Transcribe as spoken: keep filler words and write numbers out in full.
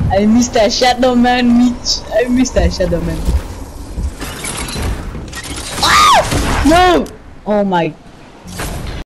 I missed that shadow man, Mitch. I missed that shadow man. Ah! No! Oh my